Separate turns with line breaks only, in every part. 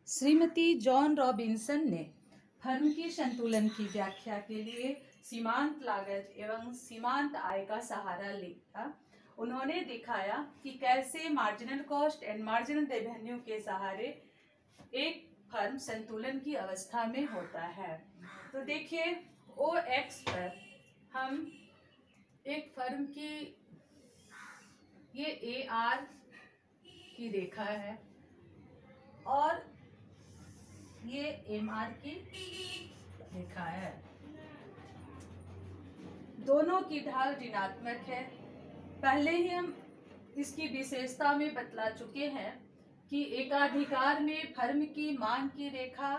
Shrimati John Robinson ने firm के संतुलन की व्याख्या के लिए सीमांत लागत एवं सीमांत आय का सहारा लिया। उन्होंने दिखाया कि कैसे marginal cost and marginal revenue के सहारे एक फर्म संतुलन की अवस्था में होता है। तो देखिए ओ एक्स पर हम एक फर्म की ये ए आर की रेखा है और ये एम आर की रेखा है। दोनों की ढाल ऋणात्मक है। पहले ही हम इसकी विशेषता में बतला चुके हैं कि एकाधिकार में फर्म की मांग की रेखा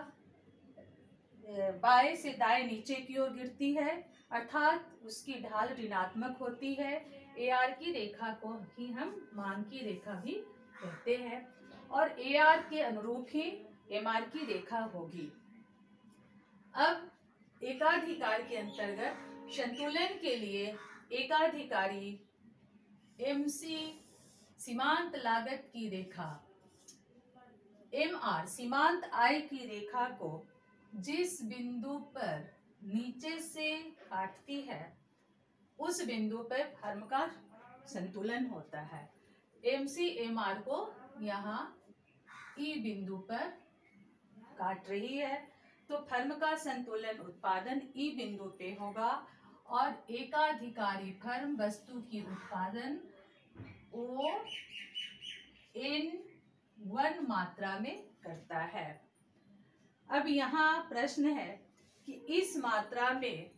बाएं से दाएं नीचे की ओर गिरती है, अर्थात उसकी ढाल ऋणात्मक होती है। ए आर की रेखा को ही हम मांग की रेखा भी कहते हैं और ए आर के अनुरूप ही एम आर की रेखा होगी। अब एकाधिकार के अंतर्गत संतुलन के लिए एकाधिकारी एमसी सीमांत लागत की रेखा, एम आर सीमांत आय की रेखा को जिस बिंदु पर नीचे से काटती है उस बिंदु पर फर्म का संतुलन होता है। एमसी एम आर को यहाँ ई बिंदु पर काट रही है तो फर्म का संतुलन उत्पादन ई बिंदु पे होगा और एकाधिकारी फर्म वस्तु की उत्पादन ओ इन 1 मात्रा में करता है। अब यहाँ प्रश्न है कि इस मात्रा में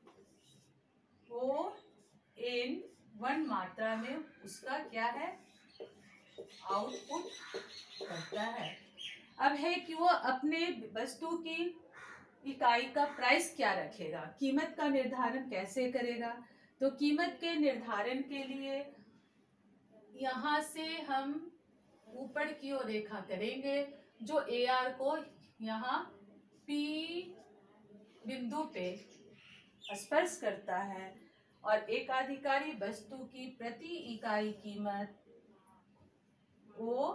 ओ इन 1 मात्रा में उसका क्या है, आउटपुट करता है। अब है कि वो अपने वस्तु की इकाई का प्राइस क्या रखेगा, कीमत का निर्धारण कैसे करेगा। तो कीमत के निर्धारण के लिए यहाँ से हम ऊपर की ओर रेखा करेंगे जो ए आर को यहाँ पी बिंदु पे स्पर्श करता है और एकाधिकारी वस्तु की प्रति इकाई कीमत वो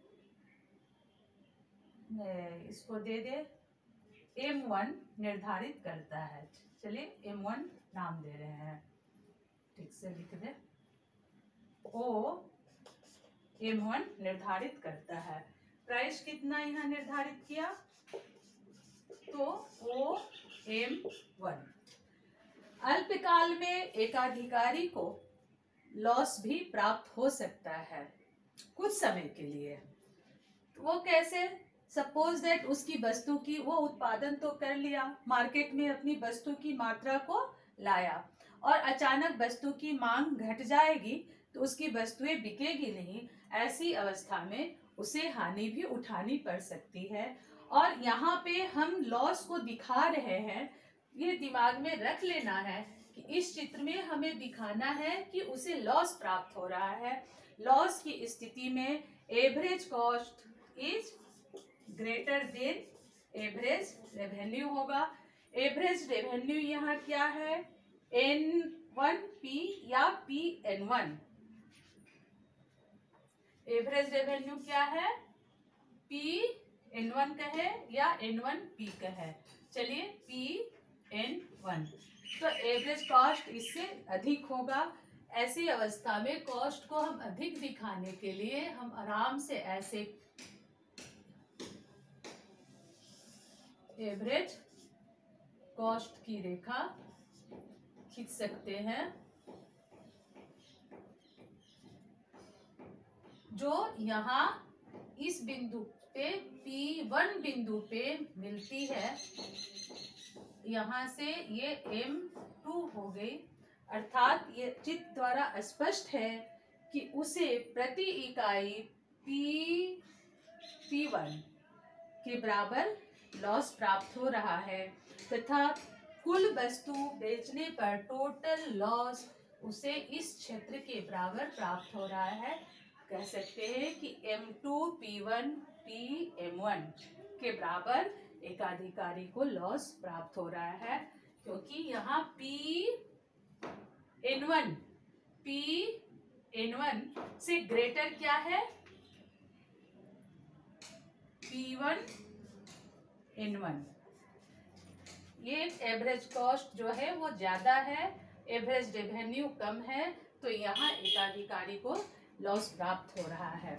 इसको दे दे M1 निर्धारित करता है। चलिए M1 नाम दे रहे हैं, ठीक से लिख दे। ओ M1 निर्धारित करता है। प्राइस कितना यहाँ निर्धारित किया तो ओ M1। अल्पकाल में एकाधिकारी को लॉस भी प्राप्त हो सकता है कुछ समय के लिए। वो कैसे, सपोज दैट उसकी वस्तु की वो उत्पादन तो कर लिया, मार्केट में अपनी वस्तु की मात्रा को लाया और अचानक वस्तु की मांग घट जाएगी तो उसकी वस्तुएं बिकेगी नहीं। ऐसी अवस्था में उसे हानि भी उठानी पड़ सकती है और यहाँ पे हम लॉस को दिखा रहे हैं। ये दिमाग में रख लेना है कि इस चित्र में हमें दिखाना है कि उसे लॉस प्राप्त हो रहा है। लॉस की स्थिति में average cost is greater than average revenue होगा। एवरेज रेवेन्यू यहाँ क्या है, N1P या PN1। एवरेज रेवेन्यू क्या है, PN1 कहे या N1P कहे। चलिए PN1। तो एवरेज कॉस्ट इससे अधिक होगा। ऐसी अवस्था में कॉस्ट को हम अधिक दिखाने के लिए हम आराम से ऐसे एवरेज कॉस्ट की रेखा खींच सकते हैं जो यहाँ इस बिंदु पे P1 बिंदु पे मिलती है। यहाँ से ये M2 हो गई, अर्थात ये चित्र द्वारा स्पष्ट है कि उसे प्रति इकाई P1 के बराबर लॉस प्राप्त हो रहा है तथा कुल वस्तु बेचने पर टोटल लॉस उसे इस क्षेत्र के बराबर प्राप्त हो रहा है। कह सकते हैं कि M2 P1 PM1 के बराबर एकाधिकारी को लॉस प्राप्त हो रहा है क्योंकि यहाँ P N1 से ग्रेटर क्या है, P1N1। ये एवरेज कॉस्ट जो है वो ज़्यादा है, एवरेज रेवेन्यू कम है, तो यहाँ एकाधिकारी को लॉस प्राप्त हो रहा है।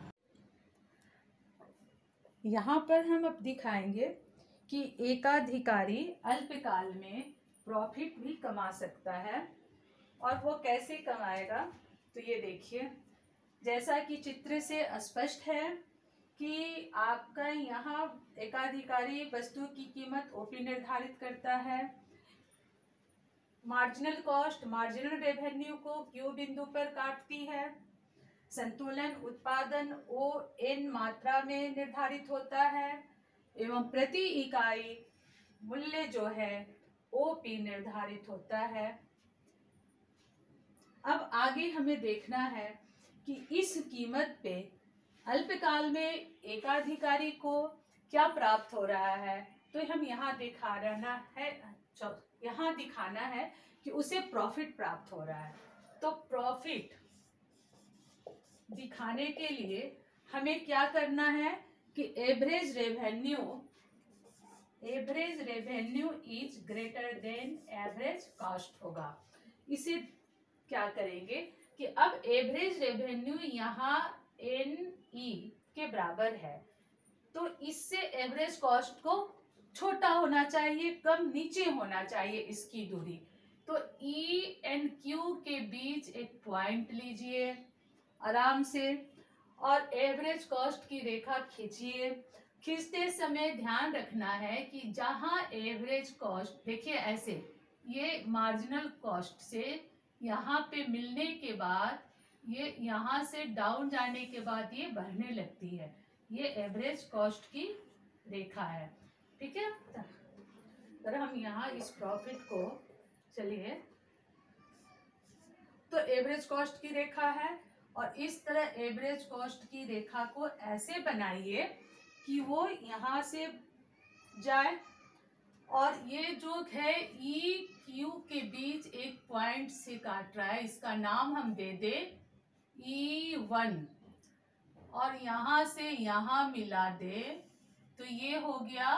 यहाँ पर हम अब दिखाएंगे कि एकाधिकारी अल्पकाल में प्रॉफिट भी कमा सकता है, और वो कैसे कमाएगा। तो ये देखिए, जैसा कि चित्र से स्पष्ट है कि आपका यहाँ एकाधिकारी वस्तु की कीमत ओपी निर्धारित करता है, मार्जिनल कॉस्ट मार्जिनल रेवेन्यू को क्यू बिंदु पर काटती है, संतुलन उत्पादन ओ एन मात्रा में निर्धारित होता है, एवं प्रति इकाई मूल्य जो है ओ पी निर्धारित होता है। अब आगे हमें देखना है कि इस कीमत पे अल्पकाल में एकाधिकारी को क्या प्राप्त हो रहा है। तो हम यहाँ दिखाना है कि उसे प्रॉफिट प्राप्त हो रहा है। तो प्रॉफिट दिखाने के लिए हमें क्या करना है कि average revenue is greater than average cost होगा। इसे क्या करेंगे कि अब एवरेज रेवेन्यू यहाँ NE के बराबर है, तो इससे एवरेज कॉस्ट को छोटा होना चाहिए, कम नीचे होना चाहिए इसकी दूरी। तो E and Q के बीच एक पॉइंट लीजिए आराम से, और एवरेज कॉस्ट की रेखा खींचिए। खींचते समय ध्यान रखना है कि जहां एवरेज कॉस्ट, देखिए ऐसे, ये मार्जिनल कॉस्ट से यहाँ पे मिलने के बाद, ये यहाँ से डाउन जाने के बाद ये बढ़ने लगती है, ये एवरेज कॉस्ट की रेखा है। ठीक है, अगर हम यहाँ इस प्रॉफिट को, चलिए, तो एवरेज कॉस्ट की रेखा है, और इस तरह एवरेज कॉस्ट की रेखा को ऐसे बनाइए कि वो यहाँ से जाए, और ये जो है ई क्यू के बीच एक पॉइंट से काट रहा है, इसका नाम हम दे दे E1, और यहाँ से यहाँ मिला दे, तो ये हो गया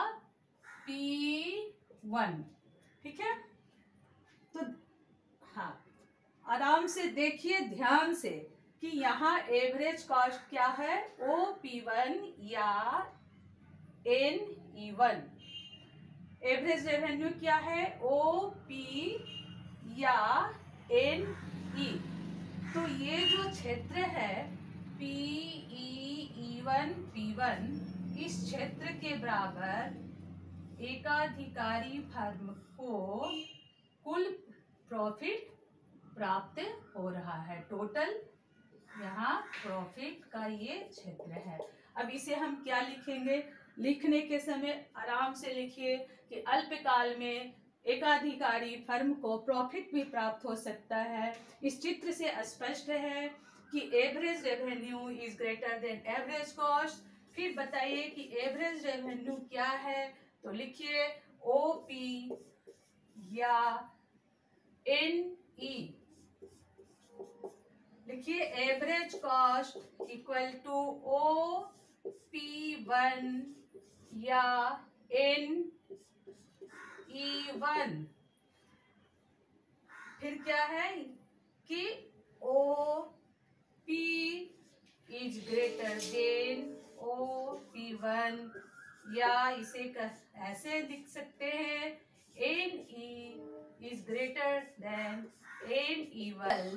P1। ठीक है, तो हाँ, आराम से देखिए ध्यान से कि यहाँ एवरेज कॉस्ट क्या है, OP1 या NE1। एवरेज रेवेन्यू क्या है, OP या NE। तो ये जो क्षेत्र है PE1 P1, इस क्षेत्र के बराबर एकाधिकारी फर्म को कुल प्रॉफिट प्राप्त हो रहा है। टोटल यहाँ प्रॉफिट का ये क्षेत्र है। अब इसे हम क्या लिखेंगे, लिखने के समय आराम से लिखिए कि अल्पकाल में एकाधिकारी फर्म को प्रॉफिट भी प्राप्त हो सकता है। इस चित्र से स्पष्ट है कि average revenue is greater than average cost. फिर बताइए कि एवरेज रेवेन्यू क्या है, तो लिखिए OP या NE। लिखिए average cost equal to OP1 या NE1। फिर क्या है कि OP is greater then OP1, या इसे ऐसे लिख सकते हैं NE is greater than NE1।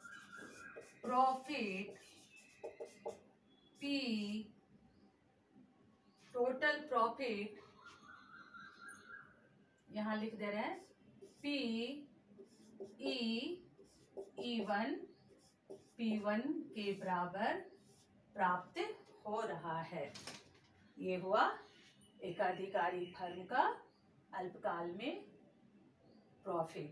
Profit P, total profit यहाँ लिख दे रहे हैं PE1 P1 के बराबर प्राप्त हो रहा है। ये हुआ एकाधिकारी फर्म का अल्पकाल में प्रॉफिट।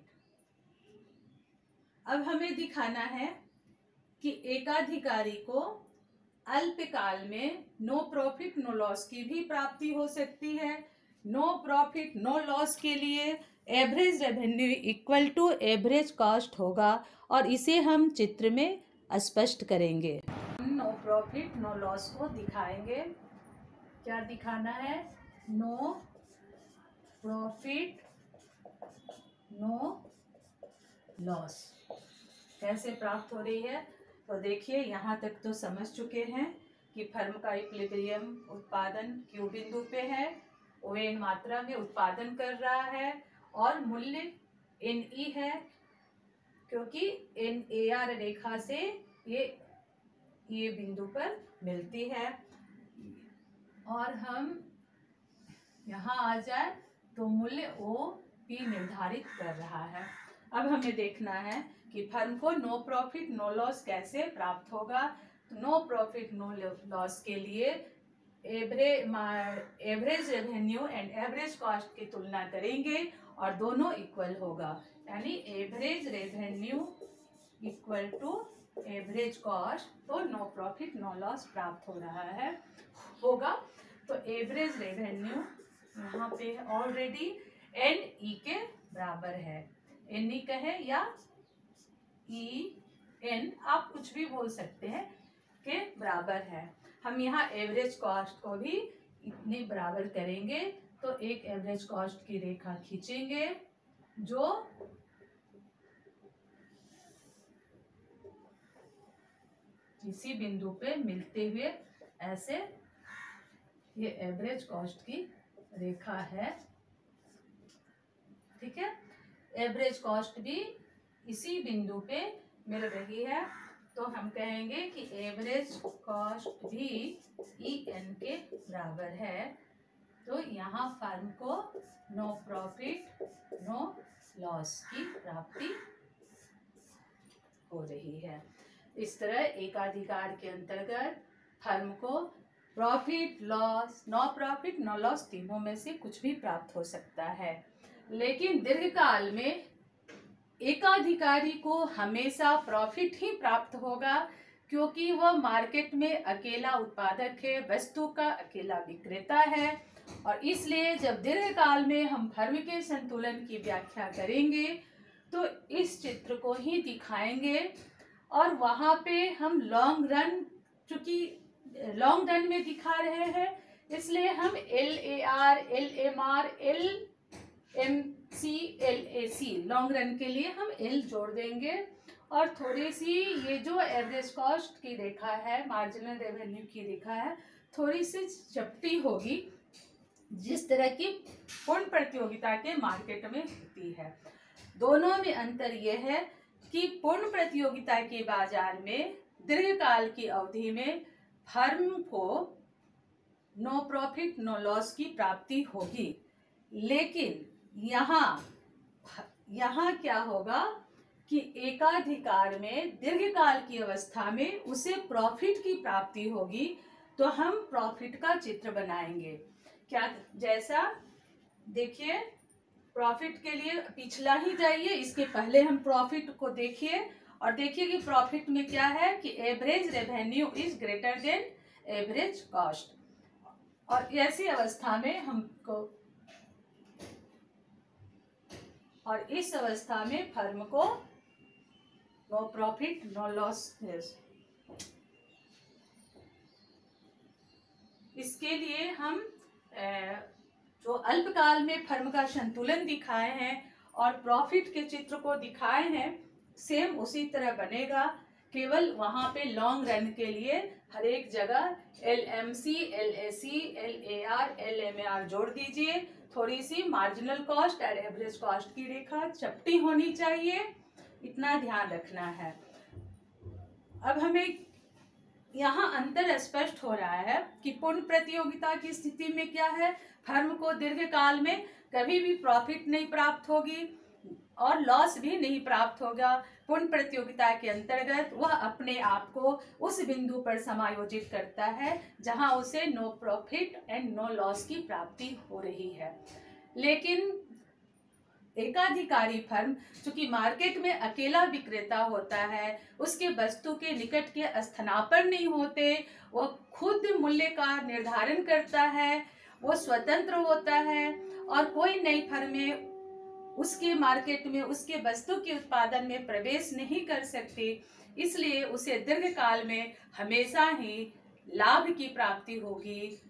अब हमें दिखाना है कि एकाधिकारी को अल्पकाल में नो प्रॉफिट नो लॉस की भी प्राप्ति हो सकती है। नो प्रॉफिट नो लॉस के लिए average revenue equal to average cost होगा, और इसे हम चित्र में स्पष्ट करेंगे। नो प्रॉफिट नो लॉस को दिखाएंगे। क्या दिखाना है? नो प्रॉफिट नो लॉस कैसे प्राप्त हो रही है? तो देखिए यहाँ तक तो समझ चुके हैं कि फर्म का इक्विलिब्रियम उत्पादन क्यू बिंदु पे है, वो इन मात्रा में उत्पादन कर रहा है और मूल्य NE है, क्योंकि NAR रेखा से ये बिंदु पर मिलती है। और हम यहाँ आ जाए तो मूल्य OP निर्धारित कर रहा है। अब हमें देखना है कि फर्म को नो प्रॉफिट नो लॉस कैसे प्राप्त होगा। तो नो प्रॉफिट नो लॉस के लिए average revenue and average cost की तुलना करेंगे और दोनों इक्वल होगा, यानी average revenue equal to average cost, तो नो प्रॉफिट नो लॉस प्राप्त हो रहा है होगा। तो एवरेज रेवेन्यू यहाँ पे ऑलरेडी NE के बराबर है, NE कहे या EN आप कुछ भी बोल सकते हैं, के बराबर है। हम यहाँ एवरेज कॉस्ट को भी इतने बराबर करेंगे, तो एक एवरेज कॉस्ट की रेखा खींचेंगे जो इसी बिंदु पे मिलते हुए ऐसे ये एवरेज कॉस्ट की रेखा है, ठीक है। एवरेज कॉस्ट भी इसी बिंदु पे मिल रही है, तो हम कहेंगे कि एवरेज कॉस्ट भी EN के बराबर है। तो यहाँ फर्म को नो प्रॉफिट नो लॉस की प्राप्ति हो रही है। इस तरह एकाधिकार के अंतर्गत फर्म को profit loss, no profit no loss तीनों में से कुछ भी प्राप्त हो सकता है, लेकिन दीर्घकाल में एकाधिकारी को हमेशा प्रॉफिट ही प्राप्त होगा, क्योंकि वह मार्केट में अकेला उत्पादक है, वस्तु का अकेला विक्रेता है। और इसलिए जब दीर्घकाल में हम फर्म के संतुलन की व्याख्या करेंगे तो इस चित्र को ही दिखाएंगे, और वहाँ पे हम लॉन्ग रन, चूंकि लॉन्ग रन में दिखा रहे हैं इसलिए हम LAR, LMR, LMC, LAC long run के लिए हम L जोड़ देंगे। और थोड़ी सी ये जो एवरेज कॉस्ट की रेखा है, मार्जिनल रेवेन्यू की रेखा है, थोड़ी सी चपटी होगी, जिस तरह की पूर्ण प्रतियोगिता के मार्केट में होती है। दोनों में अंतर यह है कि पूर्ण प्रतियोगिता के बाजार में दीर्घकाल की अवधि में फर्म को नो प्रॉफिट नो लॉस की प्राप्ति होगी, लेकिन यहाँ क्या होगा कि एकाधिकार में दीर्घकाल की अवस्था में उसे प्रॉफिट की प्राप्ति होगी। तो हम प्रॉफिट का चित्र बनाएंगे, क्या जैसा देखिए, प्रॉफिट के लिए पिछला ही जाइए, इसके पहले हम प्रॉफिट को देखिए और देखिए कि प्रॉफिट में क्या है कि average revenue is greater than average cost. और ऐसी अवस्था में हमको, और इस अवस्था में फर्म को नो प्रॉफिट नो लॉस, इसके लिए हम जो अल्पकाल में फर्म का संतुलन दिखाए हैं और प्रॉफिट के चित्र को दिखाए हैं, सेम उसी तरह बनेगा, केवल वहां पे लॉन्ग रन के लिए हर एक जगह LMC, LAC, LAR, LMAR जोड़ दीजिए। थोड़ी सी मार्जिनल कॉस्ट और एवरेज कॉस्ट की रेखा चपटी होनी चाहिए, इतना ध्यान रखना है। अब हमें यहाँ अंतर स्पष्ट हो रहा है कि पूर्ण प्रतियोगिता की स्थिति में क्या है, फर्म को दीर्घकाल में कभी भी प्रॉफिट नहीं प्राप्त होगी और लॉस भी नहीं प्राप्त होगा। पूर्ण प्रतियोगिता के अंतर्गत वह अपने आप को उस बिंदु पर समायोजित करता है जहां उसे no profit and no loss की प्राप्ति हो रही है। लेकिन एकाधिकारी फर्म चूंकि मार्केट में अकेला विक्रेता होता है, उसके वस्तु के निकट के स्थानापन्न नहीं होते, वो खुद मूल्य का निर्धारण करता है, वो स्वतंत्र होता है और कोई नई फर्में उसके मार्केट में उसके वस्तु के उत्पादन में प्रवेश नहीं कर सकती, इसलिए उसे दीर्घकाल में हमेशा ही लाभ की प्राप्ति होगी।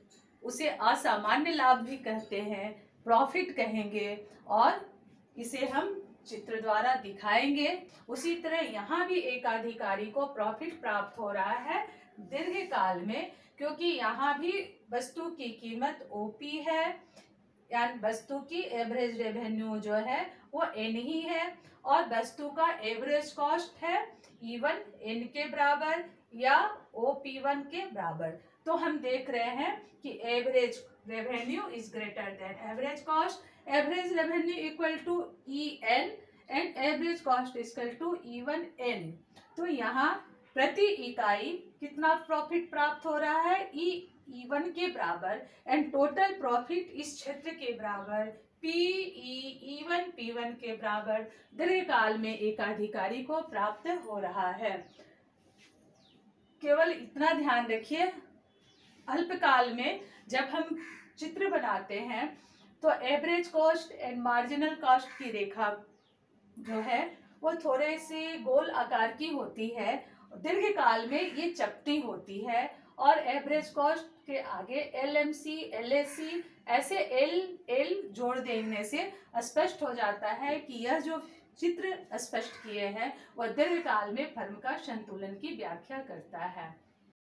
उसे असामान्य लाभ भी कहते हैं, प्रॉफिट कहेंगे, और इसे हम चित्र द्वारा दिखाएंगे। उसी तरह यहाँ भी एकाधिकारी को प्रॉफिट प्राप्त हो रहा है दीर्घकाल में, क्योंकि यहाँ भी वस्तु की कीमत ओपी है, यानी वस्तु की एवरेज रेवेन्यू जो है वो एन ही है, और वस्तु का एवरेज कॉस्ट है E1 एन के बराबर या OP1 के बराबर। तो हम देख रहे हैं कि average revenue is greater than average cost, average revenue equal to EN and average cost equal to E1 N। तो यहाँ प्रति इकाई कितना प्रॉफिट प्राप्त हो रहा है, E1 के बराबर, एंड टोटल प्रॉफिट इस क्षेत्र के बराबर PE1 P1 के बराबर दीर्घकाल में एकाधिकारी को प्राप्त हो रहा है। केवल इतना ध्यान रखिए, अल्पकाल में जब हम चित्र बनाते हैं तो average cost and marginal cost की रेखा जो है वो थोड़े से गोल आकार की होती है, दीर्घकाल में ये चपटी होती है, और एवरेज कॉस्ट के आगे LMC LAC ऐसे L जोड़ देने से स्पष्ट हो जाता है कि यह जो चित्र स्पष्ट किए हैं वह दीर्घकाल में फर्म का संतुलन की व्याख्या करता है।